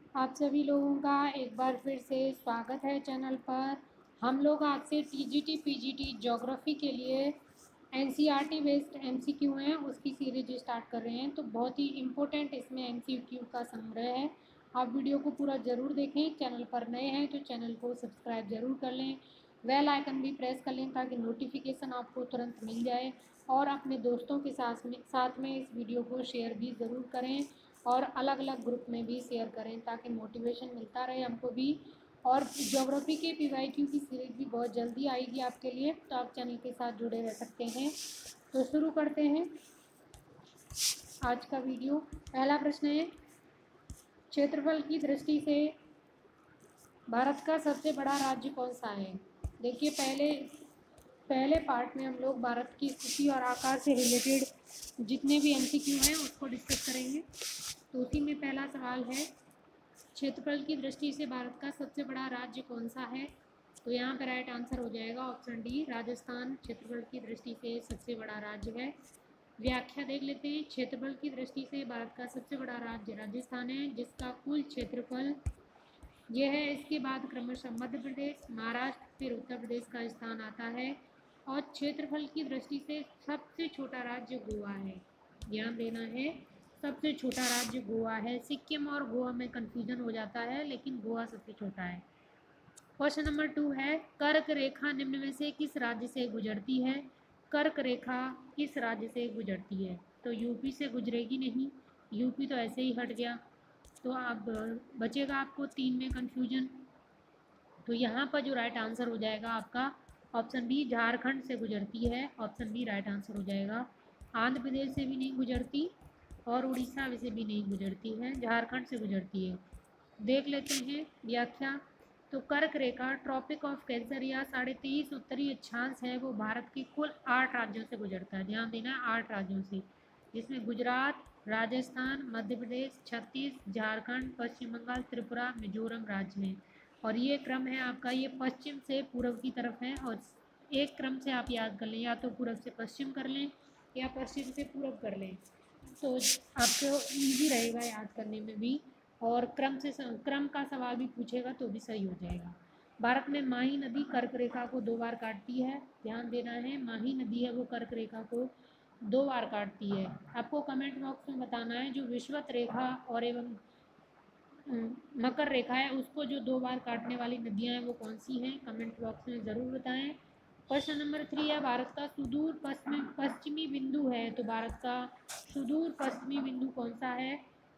आप सभी लोगों का एक बार फिर से स्वागत है चैनल पर। हम लोग आज से टीजीटी पीजीटी ज्योग्राफी के लिए एनसीईआरटी बेस्ड एमसीक्यू हैं उसकी सीरीज स्टार्ट कर रहे हैं। तो बहुत ही इम्पोर्टेंट इसमें एमसीक्यू का संग्रह है। आप वीडियो को पूरा ज़रूर देखें। चैनल पर नए हैं तो चैनल को सब्सक्राइब ज़रूर कर लें, बेल आइकन भी प्रेस कर लें ताकि नोटिफिकेशन आपको तुरंत मिल जाए। और अपने दोस्तों के साथ में इस वीडियो को शेयर भी ज़रूर करें और अलग अलग ग्रुप में भी शेयर करें ताकि मोटिवेशन मिलता रहे हमको भी। और ज्योग्राफी के पीवाईक्यू की सीरीज भी बहुत जल्दी आएगी आपके लिए, तो आप चैनल के साथ जुड़े रह सकते हैं। तो शुरू करते हैं आज का वीडियो। पहला प्रश्न है, क्षेत्रफल की दृष्टि से भारत का सबसे बड़ा राज्य कौन सा है। देखिए, पहले पार्ट में हम लोग भारत की स्थिति और आकार से रिलेटेड जितने भी एमसीक्यू हैं उसको डिस्कस करेंगे। तो उसी में पहला सवाल है, क्षेत्रफल की दृष्टि से भारत का सबसे बड़ा राज्य कौन सा है। तो यहाँ पर राइट आंसर हो जाएगा ऑप्शन डी, राजस्थान क्षेत्रफल की दृष्टि से सबसे बड़ा राज्य है। व्याख्या देख लेते हैं। क्षेत्रफल की दृष्टि से भारत का सबसे बड़ा राज्य राजस्थान है, जिसका कुल क्षेत्रफल यह है। इसके बाद क्रमशः मध्य प्रदेश, महाराष्ट्र, फिर उत्तर प्रदेश का स्थान आता है। और क्षेत्रफल की दृष्टि से सबसे छोटा राज्य गोवा है। ध्यान देना है, सबसे छोटा राज्य गोवा है। सिक्किम और गोवा में कन्फ्यूजन हो जाता है, लेकिन गोवा सबसे छोटा है। क्वेश्चन नंबर 2 है, कर्क रेखा निम्न में से किस राज्य से गुजरती है। कर्क रेखा किस राज्य से गुजरती है। तो यूपी से गुजरेगी नहीं, यूपी तो ऐसे ही हट गया। तो अब बचेगा आपको 3 में कन्फ्यूजन। तो यहाँ पर जो राइट आंसर हो जाएगा आपका ऑप्शन बी, झारखंड से गुजरती है। ऑप्शन बी राइट आंसर हो जाएगा। आंध्र प्रदेश से भी नहीं गुजरती और उड़ीसा से भी नहीं गुजरती है, झारखंड से गुजरती है। देख लेते हैं व्याख्या। तो कर्क रेखा ट्रॉपिक ऑफ कैंसर या 23.5 उत्तरी अक्षांश है, वो भारत के कुल 8 राज्यों से गुजरता है। ध्यान देना है, 8 राज्यों से, जिसमें गुजरात, राजस्थान, मध्य प्रदेश, छत्तीस, झारखंड, पश्चिम बंगाल, त्रिपुरा, मिजोरम राज्य हैं। और ये क्रम है आपका, ये पश्चिम से पूर्व की तरफ है। और एक क्रम से आप याद कर लें, या तो पूर्व से पश्चिम कर लें या पश्चिम से पूर्व कर लें, तो आपको ईजी रहेगा याद करने में भी। और क्रम का सवाल भी पूछेगा तो भी सही हो जाएगा। भारत में माही नदी कर्क रेखा को 2 बार काटती है। ध्यान देना है, माही नदी है वो कर्क रेखा को 2 बार काटती है। आपको कमेंट बॉक्स में बताना है जो विषुवत रेखा और एवं मकर रेखा है उसको जो 2 बार काटने वाली नदियां हैं वो कौन सी हैं, कमेंट बॉक्स में ज़रूर बताएं। क्वेश्चन नंबर 3 है, भारत का सुदूर पश्चिमी बिंदु है। तो भारत का सुदूर पश्चिमी बिंदु कौन सा है।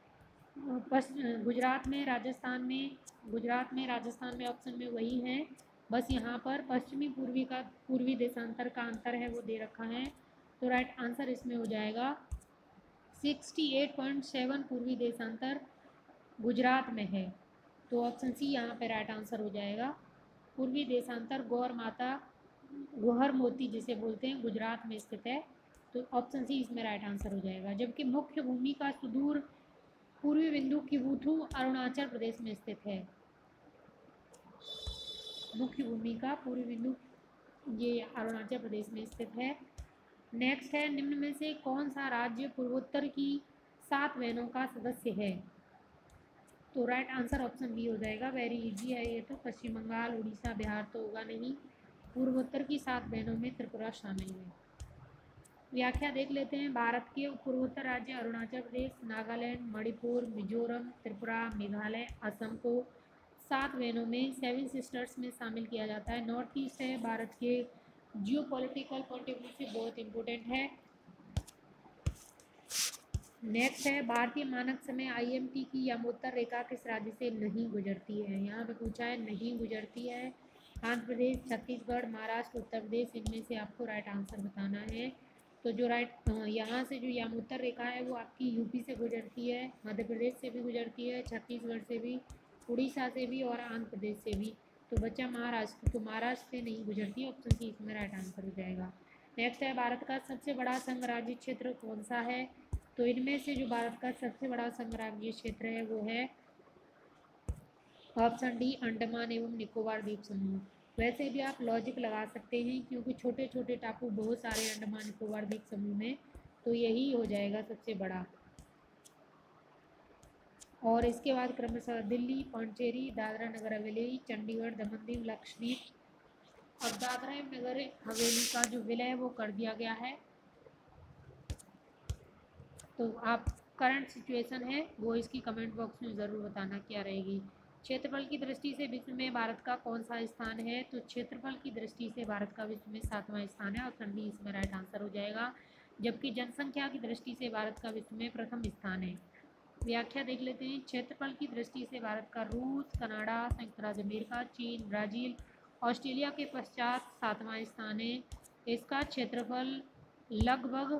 गुजरात में, राजस्थान में, गुजरात में, राजस्थान में ऑप्शन में वही है। बस यहाँ पर पश्चिमी पूर्वी देशांतर का अंतर है वो दे रखा है। तो राइट आंसर इसमें हो जाएगा 68.7 पूर्वी देशांतर गुजरात में है। तो ऑप्शन सी यहाँ पे राइट आंसर हो जाएगा। पूर्वी देशांतर गौर माता गोहर मोती जिसे बोलते हैं, गुजरात में स्थित है। तो ऑप्शन सी इसमें राइट आंसर हो जाएगा। जबकि मुख्य भूमि का सुदूर पूर्वी बिंदु किबुथु अरुणाचल प्रदेश में स्थित है। मुख्य भूमि का पूर्वी बिंदु ये अरुणाचल प्रदेश में स्थित है। नेक्स्ट है, निम्न में से कौन सा राज्य पूर्वोत्तर की 7 बहनों का सदस्य है। तो राइट आंसर ऑप्शन बी हो जाएगा। वेरी इजी है ये तो, पश्चिम बंगाल, उड़ीसा, बिहार तो होगा नहीं। पूर्वोत्तर की 7 बहनों में त्रिपुरा शामिल है। व्याख्या देख लेते हैं। भारत के पूर्वोत्तर राज्य अरुणाचल प्रदेश, नागालैंड, मणिपुर, मिजोरम, त्रिपुरा, मेघालय, असम को 7 बहनों में, 7 सिस्टर्स में शामिल किया जाता है। नॉर्थ ईस्ट है भारत के geopolitical point of view से बहुत इंपॉर्टेंट है। नेक्स्ट है, भारतीय मानक समय आईएमटी की यमोत्तर रेखा किस राज्य से नहीं गुजरती है। यहाँ पे पूछा है नहीं गुजरती है। आंध्र प्रदेश, छत्तीसगढ़, महाराष्ट्र, उत्तर प्रदेश, इनमें से आपको राइट आंसर बताना है। तो जो यहाँ से जो यमोत्तर रेखा है वो आपकी यूपी से गुजरती है, मध्य प्रदेश से भी गुजरती है, छत्तीसगढ़ से भी, उड़ीसा से भी और आंध्र प्रदेश से भी। तो बच्चा महाराष्ट्र, तो महाराष्ट्र से नहीं गुजरती। ऑप्शन सी इसमें राइट आंसर हो जाएगा। नेक्स्ट है, भारत का सबसे बड़ा संघराज्य क्षेत्र कौन सा है। तो इनमें से जो भारत का सबसे बड़ा संघराज्य क्षेत्र है वो है ऑप्शन डी, अंडमान एवं निकोबार द्वीप समूह। वैसे भी आप लॉजिक लगा सकते हैं क्योंकि छोटे छोटे टापू बहुत सारे अंडमान निकोबार द्वीप समूह में, तो यही हो जाएगा सबसे बड़ा। और इसके बाद क्रमशः दिल्ली, पौंडीचेरी, दादरा नगर हवेली, चंडीगढ़, दमन दीव, लक्षद्वीप। अब दादरा नगर हवेली का जो विलय है वो कर दिया गया है। तो आप करंट सिचुएशन है वो इसकी कमेंट बॉक्स में ज़रूर बताना क्या रहेगी। क्षेत्रफल की दृष्टि से विश्व में भारत का कौन सा स्थान है? तो क्षेत्रफल की दृष्टि से भारत का विश्व में 7वां स्थान है, ऑप्शन डी इसमें राइट आंसर हो जाएगा। जबकि जनसंख्या की दृष्टि से भारत का विश्व में प्रथम स्थान है। व्याख्या देख लेते हैं। क्षेत्रफल की दृष्टि से भारत का रूस, कनाडा, संयुक्त राज्य अमेरिका, चीन, ब्राज़ील, ऑस्ट्रेलिया के पश्चात 7वां स्थान है। इसका क्षेत्रफल लगभग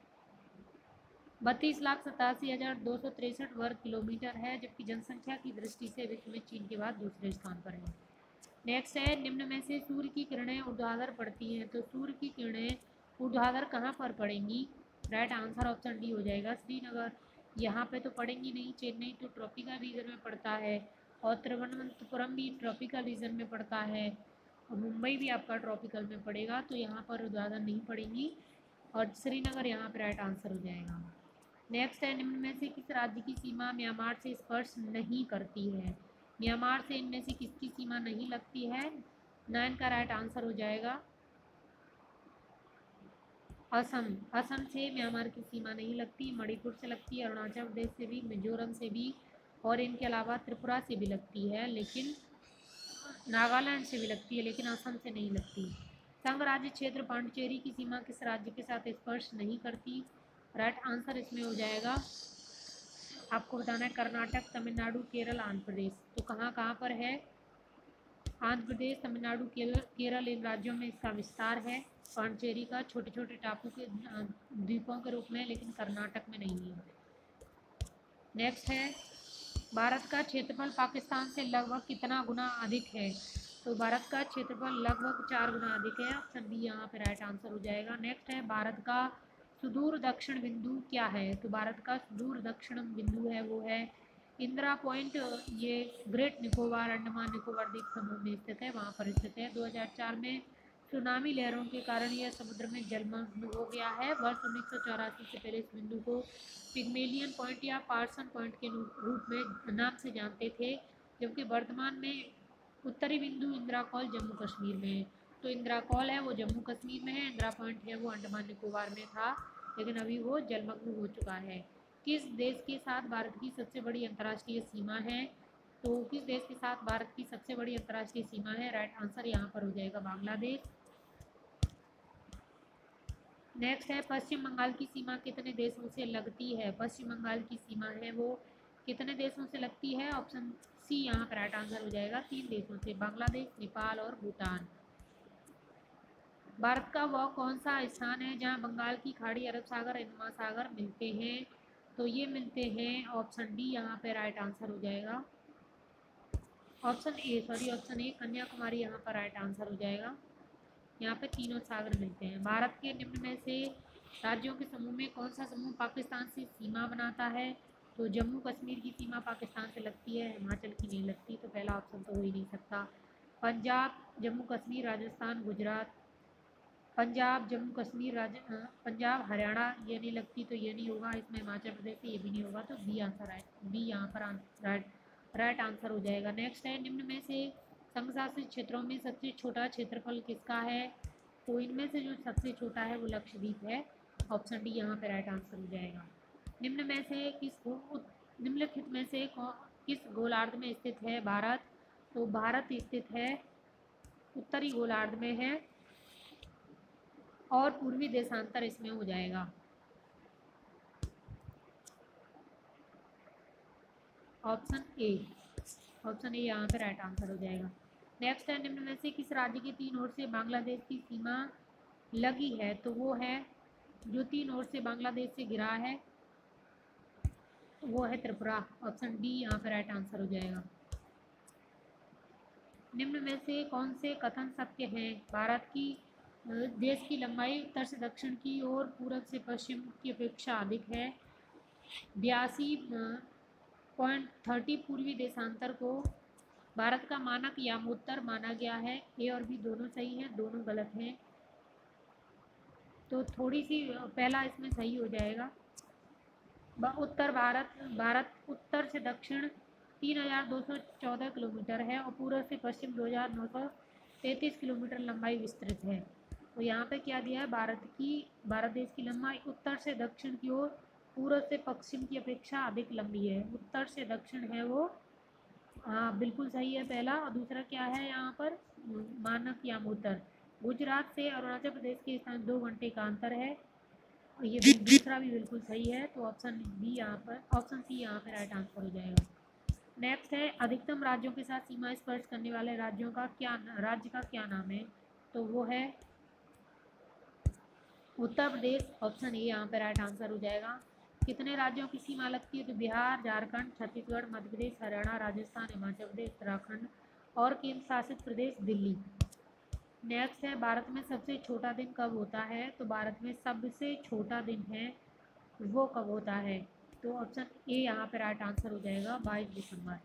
32,87,263 वर्ग किलोमीटर है, जबकि जनसंख्या की दृष्टि से विश्व में चीन के बाद दूसरे स्थान पर है। नेक्स्ट है, निम्न में से सूर्य की किरणें ऊर्ध्वाधर पड़ती हैं, तो सूर्य की किरणें ऊर्ध्वाधर कहाँ पर पड़ेंगी? राइट आंसर ऑप्शन डी हो जाएगा, श्रीनगर। यहाँ पे तो पड़ेंगी नहीं, चेन्नई तो ट्रॉपिकल रीजन में पड़ता है और तिरुवनंतपुरम भी ट्रॉपिकल रीजन में पड़ता है और मुंबई भी आपका ट्रॉपिकल में पड़ेगा, तो यहाँ पर ऊर्ध्वाधर नहीं पड़ेंगी और श्रीनगर यहाँ पर राइट आंसर हो जाएगा। नेक्स्ट है, निम्न में से किस राज्य की सीमा म्यांमार से स्पर्श नहीं करती है? म्यांमार से इनमें से किसकी सीमा नहीं लगती है? 9 का राइट आंसर हो जाएगा असम। असम से म्यांमार की सीमा नहीं लगती, मणिपुर से लगती है, अरुणाचल प्रदेश से भी, मिजोरम से भी और इनके अलावा त्रिपुरा से भी लगती है, लेकिन नागालैंड से भी लगती है, लेकिन असम से नहीं लगती। संघ राज्य क्षेत्र पांडिचेरी की सीमा किस राज्य के साथ स्पर्श नहीं करती? राइट आंसर इसमें हो जाएगा, आपको बताना है कर्नाटक, तमिलनाडु, केरल, आंध्र प्रदेश। तो कहाँ कहाँ पर है? आंध्र प्रदेश, तमिलनाडु, केरल इन राज्यों में इसका विस्तार है। पांडिचेरी का छोटे छोटे टापू के द्वीपों के रूप में, लेकिन कर्नाटक में नहीं है। नेक्स्ट है, भारत का क्षेत्रफल पाकिस्तान से लगभग कितना गुना अधिक है? तो भारत का क्षेत्रफल लगभग 4 गुना अधिक है, ऑप्शन बी यहाँ पे राइट आंसर हो जाएगा। नेक्स्ट है, भारत का सुदूर दक्षिण बिंदु क्या है? तो भारत का सुदूर दक्षिण बिंदु है वो है इंदिरा पॉइंट। ये ग्रेट निकोबार, अंडमान निकोबार द्वीप समूह में स्थित है, वहाँ पर स्थित है। 2004 में सुनामी लहरों के कारण यह समुद्र में जलमग्न हो गया है। वर्ष 1984 से पहले इस बिंदु को पिग्मेलियन पॉइंट या पार्सन पॉइंट के रूप में नाम से जानते थे, जबकि वर्तमान में उत्तरी बिंदु इंदिरा कॉल जम्मू कश्मीर में है। तो इंदिरा कॉल है वो जम्मू कश्मीर में है, इंदिरा पॉइंट है वो अंडमान निकोबार में था, लेकिन अभी वो जलमग्न हो चुका है। किस देश के साथ भारत की सबसे बड़ी अंतर्राष्ट्रीय सीमा है? तो किस देश के साथ भारत की सबसे बड़ी अंतर्राष्ट्रीय सीमा है? राइट आंसर यहाँ पर हो जाएगा बांग्लादेश। नेक्स्ट है, पश्चिम बंगाल की सीमा कितने देशों से लगती है? पश्चिम बंगाल की सीमा है वो कितने देशों से लगती है? ऑप्शन सी यहाँ पर राइट आंसर हो जाएगा, 3 देशों से, बांग्लादेश, नेपाल और भूटान। भारत का वह कौन सा स्थान है जहाँ बंगाल की खाड़ी, अरब सागर, हिंद महासागर मिलते हैं? तो ये मिलते हैं, ऑप्शन डी यहाँ पे राइट आंसर हो जाएगा, ऑप्शन ए कन्याकुमारी यहाँ पर राइट आंसर हो जाएगा। यहाँ पे तीनों सागर मिलते हैं। भारत के निम्न में से राज्यों के समूह में कौन सा समूह पाकिस्तान से सीमा बनाता है? तो जम्मू कश्मीर की सीमा पाकिस्तान से लगती है, हिमाचल की नहीं लगती, तो पहला ऑप्शन तो हो ही नहीं सकता। पंजाब, जम्मू कश्मीर, राजस्थान, गुजरात, पंजाब, जम्मू कश्मीर, पंजाब, हरियाणा ये नहीं लगती, तो ये नहीं होगा। इसमें हिमाचल प्रदेश से ये भी नहीं होगा, तो बी आंसर है, बी यहाँ पर राइट आंसर हो जाएगा। नेक्स्ट है, निम्न में से संघ शासित क्षेत्रों में सबसे छोटा क्षेत्रफल किसका है? तो इनमें से जो सबसे छोटा है वो लक्षद्वीप है, ऑप्शन डी यहाँ पे राइट आंसर हो जाएगा। निम्न में से निम्नलिखित में से किस गोलार्ध में स्थित है भारत? तो भारत स्थित है उत्तरी गोलार्ध में है और पूर्वी देशांतर इसमें हो जाएगा, ऑप्शन ए। ऑप्शन ए यहाँ पे राइट आंसर हो जाएगा। नेक्स्ट है, निम्न में से किस राज्य की 3 ओर से बांग्लादेश की सीमा लगी है? तो वो है जो 3 ओर से बांग्लादेश से घिरा है वो है त्रिपुरा, ऑप्शन डी यहाँ पे राइट आंसर हो जाएगा। निम्न में से कौन से कथन सत्य हैं? भारत की देश की लंबाई उत्तर से दक्षिण की ओर पूरब से पश्चिम की अपेक्षा अधिक है। 82.30 पूर्वी देशांतर को भारत का मानक यामोत्तर माना गया है। ए और बी दोनों सही हैं, दोनों गलत हैं, तो थोड़ी सी पहला इसमें सही हो जाएगा। उत्तर भारत उत्तर से दक्षिण 3214 किलोमीटर है और पूर्व से पश्चिम 2933 किलोमीटर लंबाई विस्तृत है। तो यहाँ पे क्या दिया है, भारत देश की लंबाई उत्तर से दक्षिण की ओर पूर्व से पश्चिम की अपेक्षा अधिक लंबी है। उत्तर से दक्षिण है वो, हाँ बिल्कुल सही है पहला। और दूसरा क्या है यहाँ पर, मानक यामोत्तर। गुजरात से अरुणाचल प्रदेश के स्थान 2 घंटे का अंतर है। और ये दूसरा भी बिल्कुल सही है। तो ऑप्शन बी यहाँ पर, ऑप्शन सी यहाँ पर राइट आंसर हो जाएगा। नेक्स्ट है, अधिकतम राज्यों के साथ सीमा स्पर्श करने वाले राज्य का क्या नाम है। तो वो है उत्तर प्रदेश। ऑप्शन ए यहाँ पर राइट आंसर हो जाएगा। कितने राज्यों की सीमा लगती है, तो बिहार, झारखंड, छत्तीसगढ़, मध्य प्रदेश, हरियाणा, राजस्थान, हिमाचल प्रदेश, उत्तराखंड और केंद्र शासित प्रदेश दिल्ली। नेक्स्ट है, भारत में सबसे छोटा दिन कब होता है। तो भारत में सबसे छोटा दिन है वो कब होता है। तो ऑप्शन ए यहाँ पर राइट आंसर हो जाएगा, 22 दिसंबर।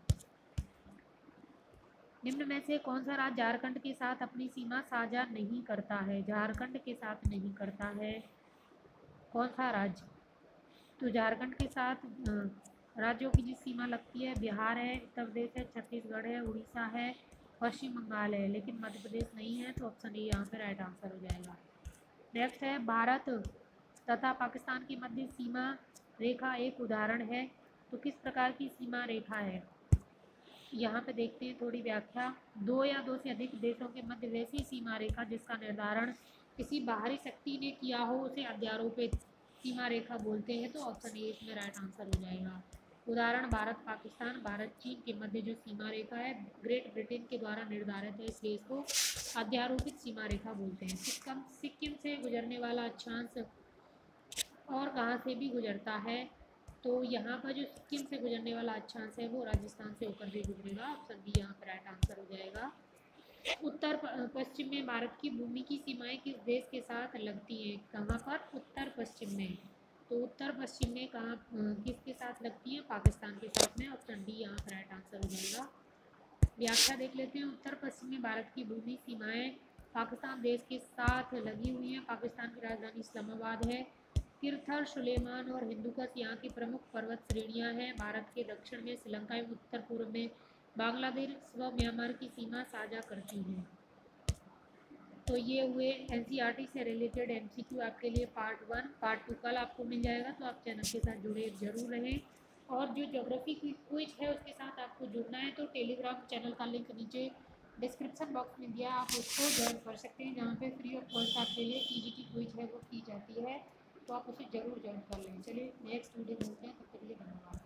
निम्न में से कौन सा राज्य झारखंड के साथ अपनी सीमा साझा नहीं करता है। झारखंड के साथ नहीं करता है कौन सा राज्य। तो झारखंड के साथ राज्यों की जिस सीमा लगती है, बिहार है, उत्तर प्रदेश है, छत्तीसगढ़ है, उड़ीसा है, पश्चिम बंगाल है, लेकिन मध्य प्रदेश नहीं है। तो ऑप्शन ए यहाँ पे राइट आंसर हो जाएगा। नेक्स्ट है, भारत तथा पाकिस्तान की मध्य सीमा रेखा एक उदाहरण है। तो किस प्रकार की सीमा रेखा है, यहाँ पे देखते हैं थोड़ी व्याख्या। दो या दो से अधिक देशों के मध्य वैसी सीमा रेखा जिसका निर्धारण किसी बाहरी शक्ति ने किया हो उसे अध्यारोपित सीमा रेखा बोलते हैं। तो ऑप्शन ए इसमें राइट आंसर हो जाएगा। उदाहरण, भारत पाकिस्तान, भारत चीन के मध्य जो सीमा रेखा है ग्रेट ब्रिटेन के द्वारा निर्धारित है, इस देश को अध्यारोपित सीमा रेखा बोलते हैं। सिक्किम से गुजरने वाला अक्षांश और कहाँ से भी गुजरता है। तो यहाँ पर जो सिक्किम से गुजरने वाला अक्षांश है वो राजस्थान से होकर भी गुजरेगा। ऑप्शन बी यहाँ पर राइट आंसर हो जाएगा। उत्तर पश्चिम में भारत की भूमि की सीमाएं किस देश के साथ लगती हैं। कहाँ पर, उत्तर पश्चिम में। तो उत्तर पश्चिम में कहाँ किसके साथ लगती हैं, पाकिस्तान के साथ में। ऑप्शन डी यहाँ पर राइट आंसर हो जाएगा। व्याख्या देख लेते हैं। उत्तर पश्चिम में भारत की भूमि सीमाएं पाकिस्तान देश के साथ लगी हुई हैं। पाकिस्तान की राजधानी इस्लामाबाद है। किरथर, सुलेमान और हिंदुकुश यहाँ की प्रमुख पर्वत श्रेणियाँ हैं। भारत के दक्षिण में श्रीलंका एवं उत्तर पूर्व में बांग्लादेश व म्यांमार की सीमा साझा करती हैं। तो ये हुए एनसीईआरटी से रिलेटेड एमसीक्यू आपके लिए पार्ट 1। पार्ट 2 कल आपको मिल जाएगा, तो आप चैनल के साथ जुड़े जरूर रहें। और जो ज्योग्राफी की क्विज है उसके साथ आपको जुड़ना है तो टेलीग्राम चैनल का लिंक नीचे डिस्क्रिप्शन बॉक्स में दिया, आप उसको ज्वाइन कर सकते हैं, जहाँ पे फ्री ऑफ कॉस्ट आपके लिए टीजीटी क्विज है वो की जाती है। तो आप उसे ज़रूर ज्वाइन कर लें। चलिए नेक्स्ट वीडियो मिलते हैं, तब तक के लिए धन्यवाद।